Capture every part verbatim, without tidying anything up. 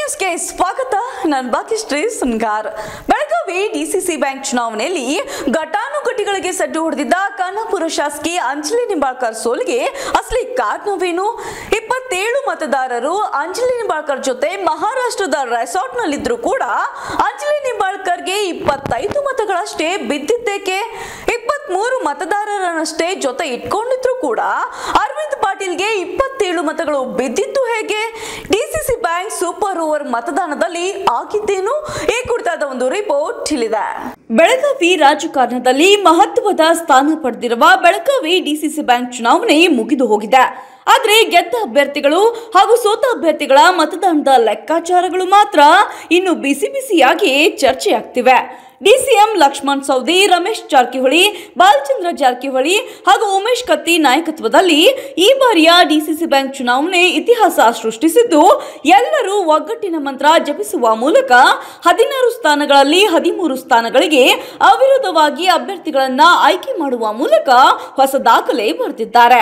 ನ್ಯೂಸ್ಗೆ ಸ್ವಾಗತ. ನಾನು ಭಾಗ್ಯಶ್ರೀ ಸುನ್ಗಾರ್. ಬೆಳಗಾವಿ ಡಿಸಿಸಿ ಬ್ಯಾಂಕ್ ಚುನಾವಣೆಯಲ್ಲಿ ಘಟಾನುಘಟಿಗಳಿಗೆ ಸಡ್ಡು ಹೊಡೆದಿದ್ದ ಖಾನಾಪುರ ಶಾಸಕಿ ಅಂಜಲಿ ನಿಂಬಾಳ್ಕರ್ ಸೋಲಿಗೆ ಅಸಲಿ ಕಾರಣವೇನು? ಇಪ್ಪತ್ತೇಳು ಮತದಾರರು ಅಂಜಲಿ ನಿಂಬಾಳ್ಕರ್ ಜೊತೆ ಮಹಾರಾಷ್ಟ್ರದ ರೆಸಾರ್ಟ್ ನಲ್ಲಿದ್ರು ಕೂಡ ಅಂಜಲಿ ನಿಂಬಾಳ್ಕರ್ಗೆ ಇಪ್ಪತ್ತೈದು ಮತಗಳಷ್ಟೇ ಬಿದ್ದಿದ್ದೇಕೆ? ಇಪ್ಪತ್ತ್ ಮೂರು ಮತದಾರರನ್ನಷ್ಟೇ ಜೊತೆ ಇಟ್ಕೊಂಡಿದ್ರು ಕೂಡ ಅರವಿಂದ್ ಪಾಟೀಲ್ಗೆ ಇಪ್ಪತ್ತೇಳು ಮತಗಳು ಬಿದ್ದಿದ್ದು ಹೇಗೆ? ಡಿಸಿಸಿ ಬ್ಯಾಂಕ್ ಸೂಪರ್ ಓವರ್ ಮತದಾನದಲ್ಲಿ ಆಗಿದ್ದೇನು? ಈ ಕುರಿತಾದ ಒಂದು ರಿಪೋರ್ಟ್ ಇಲ್ಲಿದೆ. ಬೆಳಗಾವಿ ರಾಜಕಾರಣದಲ್ಲಿ ಮಹತ್ವದ ಸ್ಥಾನ ಪಡೆದಿರುವ ಬೆಳಗಾವಿ ಡಿಸಿಸಿ ಬ್ಯಾಂಕ್ ಚುನಾವಣೆ ಮುಗಿದು ಹೋಗಿದೆ. ಆದರೆ ಗೆದ್ದ ಅಭ್ಯರ್ಥಿಗಳು ಹಾಗೂ ಸೋತ ಅಭ್ಯರ್ಥಿಗಳ ಮತದಾನದ ಲೆಕ್ಕಾಚಾರಗಳು ಮಾತ್ರ ಇನ್ನು ಬಿಸಿ ಬಿಸಿಯಾಗಿ ಚರ್ಚೆಯಾಗ್ತಿವೆ. ಡಿಸಿಎಂ ಲಕ್ಷ್ಮಣ್ ಸವದಿ, ರಮೇಶ್ ಜಾರಕಿಹೊಳಿ, ಬಾಲಚಂದ್ರ ಜಾರಕಿಹೊಳಿ ಹಾಗೂ ಉಮೇಶ್ ಕತ್ತಿ ನಾಯಕತ್ವದಲ್ಲಿ ಈ ಬಾರಿಯ ಡಿಸಿಸಿ ಬ್ಯಾಂಕ್ ಚುನಾವಣೆ ಇತಿಹಾಸ ಸೃಷ್ಟಿಸಿದ್ದು, ಎಲ್ಲರೂ ಒಗ್ಗಟ್ಟಿನ ಮಂತ್ರ ಜಪಿಸುವ ಮೂಲಕ ಹದಿನಾರು ಸ್ಥಾನಗಳಲ್ಲಿ ಹದಿಮೂರು ಸ್ಥಾನಗಳಿಗೆ ಅವಿರೋಧವಾಗಿ ಅಭ್ಯರ್ಥಿಗಳನ್ನ ಆಯ್ಕೆ ಮಾಡುವ ಮೂಲಕ ಹೊಸ ದಾಖಲೆ ಬರೆದಿದ್ದಾರೆ.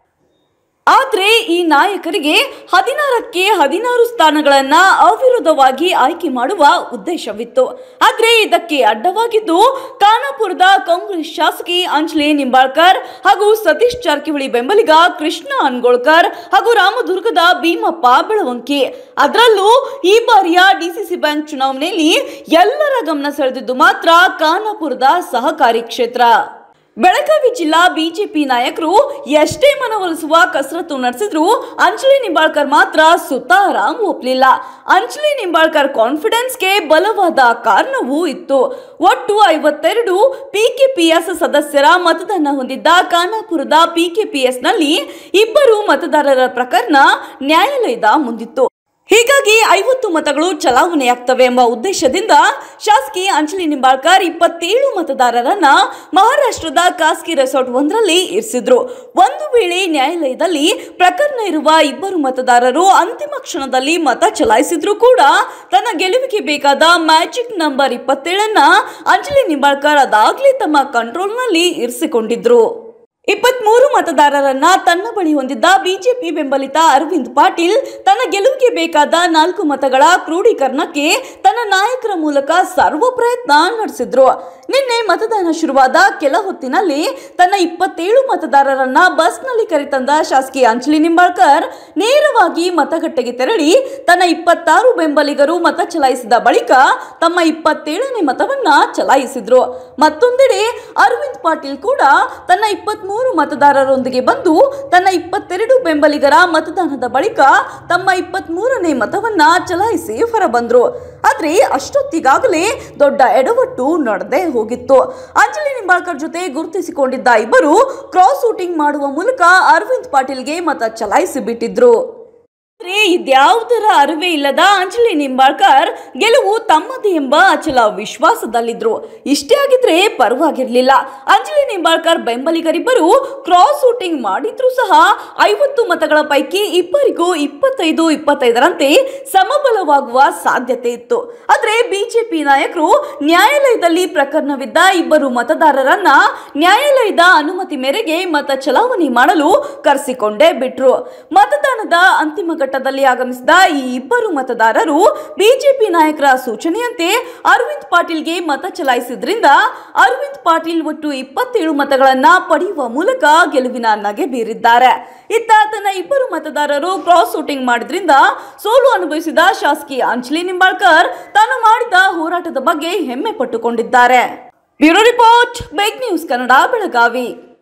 ಆದರೆ ಈ ನಾಯಕರಿಗೆ ಹದಿನಾರಕ್ಕೆ ಹದಿನಾರು ಸ್ಥಾನಗಳನ್ನ ಅವಿರೋಧವಾಗಿ ಆಯ್ಕೆ ಮಾಡುವ ಉದ್ದೇಶವಿತ್ತು. ಆದರೆ ಇದಕ್ಕೆ ಅಡ್ಡವಾಗಿದ್ದು ಖಾನಾಪುರದ ಕಾಂಗ್ರೆಸ್ ಶಾಸಕಿ ಅಂಜಲಿ ನಿಂಬಾಳ್ಕರ್ ಹಾಗೂ ಸತೀಶ್ ಜಾರಕಿಹೊಳಿ ಬೆಂಬಲಿಗ ಕೃಷ್ಣ ಅನ್ಗೋಳ್ಕರ್ ಹಾಗೂ ರಾಮದುರ್ಗದ ಭೀಮಪ್ಪ ಬೆಳವಂಕಿ. ಅದರಲ್ಲೂ ಈ ಬಾರಿಯ ಡಿಸಿಸಿ ಬ್ಯಾಂಕ್ ಚುನಾವಣೆಯಲ್ಲಿ ಎಲ್ಲರ ಗಮನ ಸೆಳೆದಿದ್ದು ಮಾತ್ರ ಖಾನಾಪುರದ ಸಹಕಾರಿ ಕ್ಷೇತ್ರ. ಬೆಳಗಾವಿ ಜಿಲ್ಲಾ ಬಿಜೆಪಿ ನಾಯಕರು ಎಷ್ಟೇ ಮನವೊಲಿಸುವ ಕಸರತ್ತು ನಡೆಸಿದ್ರು ಅಂಜಲಿ ನಿಂಬಾಳ್ಕರ್ ಮಾತ್ರ ಸುತಾರಾಮ್ ಒಪ್ಪಲಿಲ್ಲ. ಅಂಜಲಿ ನಿಂಬಾಳ್ಕರ್ ಕಾನ್ಫಿಡೆನ್ಸ್ಗೆ ಬಲವಾದ ಕಾರಣವೂ ಇತ್ತು. ಒಟ್ಟು ಐವತ್ತೆರಡು ಪಿಕೆಪಿಎಸ್ ಸದಸ್ಯರ ಮತದಾನ ಹೊಂದಿದ್ದ ಖಾನಾಪುರದ ಪಿಕೆಪಿಎಸ್ ನಲ್ಲಿ ಇಬ್ಬರು ಮತದಾರರ ಪ್ರಕರಣ ನ್ಯಾಯಾಲಯದ ಮುಂದಿತ್ತು. ಹೀಗಾಗಿ ಐವತ್ತು ಮತಗಳು ಚಲಾವಣೆಯಾಗ್ತವೆ ಎಂಬ ಉದ್ದೇಶದಿಂದ ಶಾಸಕಿ ಅಂಜಲಿ ನಿಂಬಾಳ್ಕರ್ ಇಪ್ಪತ್ತೇಳು ಮತದಾರರನ್ನ ಮಹಾರಾಷ್ಟ್ರದ ಖಾಸಗಿ ರೆಸಾರ್ಟ್ ಒಂದರಲ್ಲಿ ಇರಿಸಿದ್ರು. ಒಂದು ವೇಳೆ ನ್ಯಾಯಾಲಯದಲ್ಲಿ ಪ್ರಕರಣ ಇರುವ ಇಬ್ಬರು ಮತದಾರರು ಅಂತಿಮ ಕ್ಷಣದಲ್ಲಿ ಮತ ಚಲಾಯಿಸಿದ್ರು ಕೂಡ ತನ್ನ ಗೆಲುವಿಗೆ ಬೇಕಾದ ಮ್ಯಾಜಿಕ್ ನಂಬರ್ ಇಪ್ಪತ್ತೇಳನ್ನ ಅಂಜಲಿ ನಿಂಬಾಳ್ಕರ್ ಅದಾಗಲೇ ತಮ್ಮ ಕಂಟ್ರೋಲ್ನಲ್ಲಿ ಇರಿಸಿಕೊಂಡಿದ್ರು. ಇಪ್ಪತ್ಮೂರು ಮತದಾರರನ್ನ ತನ್ನ ಬಳಿ ಹೊಂದಿದ್ದ ಬಿಜೆಪಿ ಬೆಂಬಲಿತ ಅರವಿಂದ್ ಪಾಟೀಲ್ ತನ್ನ ಗೆಲುವಿಗೆ ಬೇಕಾದ ನಾಲ್ಕು ಮತಗಳ ಕ್ರೋಢೀಕರಣಕ್ಕೆ ತನ್ನ ನಾಯಕರ ಮೂಲಕ ಸರ್ವ ಪ್ರಯತ್ನ ನಡೆಸಿದ್ರು. ನಿನ್ನೆ ಮತದಾನ ಶುರುವಾದ ಕೆಲ ಹೊತ್ತಿನಲ್ಲಿ ತನ್ನ ಇಪ್ಪತ್ತೇಳು ಮತದಾರರನ್ನ ಬಸ್ನಲ್ಲಿ ಕರೆತಂದ ಶಾಸಕಿ ಅಂಜಲಿ ನಿಂಬಾಳ್ಕರ್ ನೇರವಾಗಿ ಮತಗಟ್ಟೆಗೆ ತೆರಳಿ ತನ್ನ ಇಪ್ಪತ್ತಾರು ಬೆಂಬಲಿಗರು ಮತ ಚಲಾಯಿಸಿದ ಬಳಿಕ ತಮ್ಮ ಇಪ್ಪತ್ತೇಳನೇ ಮತವನ್ನ ಚಲಾಯಿಸಿದ್ರು. ಮತ್ತೊಂದೆಡೆ ಅರವಿಂದ್ ಪಾಟೀಲ್ ಕೂಡ ತನ್ನ ಇಪ್ಪತ್ತ್ ಮೂರು ಮತದಾರರೊಂದಿಗೆ ಬಂದು ತನ್ನ ಇಪ್ಪತ್ತೆರಡು ಬೆಂಬಲಿಗರ ಮತದಾನದ ಬಳಿಕ ತಮ್ಮ ಇಪ್ಪತ್ತ್ ಮೂರನೇ ಮತವನ್ನ ಚಲಾಯಿಸಿ ಹೊರಬಂದ್ರು. ಆದ್ರೆ ಅಷ್ಟೊತ್ತಿಗಾಗಲೇ ದೊಡ್ಡ ಎಡವಟ್ಟು ನಡೆದೇ ಹೋಗಿತ್ತು. ಅಂಜಲಿ ನಿಂಬಾಳ್ಕರ್ ಜೊತೆ ಗುರುತಿಸಿಕೊಂಡಿದ್ದ ಇಬ್ಬರು ಕ್ರಾಸ್ ವೋಟಿಂಗ್ ಮಾಡುವ ಮೂಲಕ ಅರವಿಂದ್ ಪಾಟೀಲ್ಗೆ ಮತ ಚಲಾಯಿಸಿ ಬಿಟ್ಟಿದ್ರು. ಇದ್ಯಾವುದರ ಅರಿವೇ ಇಲ್ಲದ ಅಂಜಲಿ ನಿಂಬಾಳ್ಕರ್ ಗೆಲುವು ತಮ್ಮದೇ ಎಂಬ ಅಚಲ ವಿಶ್ವಾಸದಲ್ಲಿದ್ರು. ಇಷ್ಟೇ ಆಗಿದ್ರೆ ಪರವಾಗಿರ್ಲಿಲ್ಲ. ಅಂಜಲಿ ನಿಂಬಾಳ್ಕರ್ ಬೆಂಬಲಿಗರಿಬ್ಬರು ಕ್ರಾಸ್ ವೋಟಿಂಗ್ ಮಾಡಿದ್ರು ಸಹ ಐವತ್ತು ಮತಗಳ ಪೈಕಿ ಇಬ್ಬರಿಗೂ ಇಪ್ಪತ್ತೈದು ಇಪ್ಪತ್ತೈದರಂತೆ ಸಮಬಲವಾಗುವ ಸಾಧ್ಯತೆ ಇತ್ತು. ಆದ್ರೆ ಬಿಜೆಪಿ ನಾಯಕರು ನ್ಯಾಯಾಲಯದಲ್ಲಿ ಪ್ರಕರಣವಿದ್ದ ಇಬ್ಬರು ಮತದಾರರನ್ನ ನ್ಯಾಯಾಲಯದ ಅನುಮತಿ ಮೇರೆಗೆ ಮತ ಚಲಾವಣೆ ಮಾಡಲು ಕರೆಸಿಕೊಂಡೇ ಬಿಟ್ರು. ಮತದಾನದ ಅಂತಿಮ ಘಟ್ಟದಲ್ಲಿ ಆಗಮಿಸಿದ ಈ ಇಬ್ಬರು ಮತದಾರರು ಬಿಜೆಪಿ ನಾಯಕರ ಸೂಚನೆಯಂತೆ ಅರವಿಂದ್ ಪಾಟೀಲ್ಗೆ ಮತ ಚಲಾಯಿಸಿದ್ರಿಂದ ಅರವಿಂದ್ ಪಾಟೀಲ್ ಒಟ್ಟು ಇಪ್ಪತ್ತೇಳು ಮತಗಳನ್ನ ಪಡೆಯುವ ಮೂಲಕ ಗೆಲುವಿನ ನಗೆ ಬೀರಿದ್ದಾರೆ. ಇತ್ತ ತನ್ನ ಇಬ್ಬರು ಮತದಾರರು ಕ್ರಾಸ್ ವೋಟಿಂಗ್ ಮಾಡಿದ್ರಿಂದ ಸೋಲು ಅನುಭವಿಸಿದ ಶಾಸಕಿ ಅಂಜಲಿ ನಿಂಬಾಳ್ಕರ್ ತಾನು ಮಾಡಿದ ಹೋರಾಟದ ಬಗ್ಗೆ ಹೆಮ್ಮೆ ಪಟ್ಟುಕೊಂಡಿದ್ದಾರೆ. Bureau report, big news Kannada, Belagavi.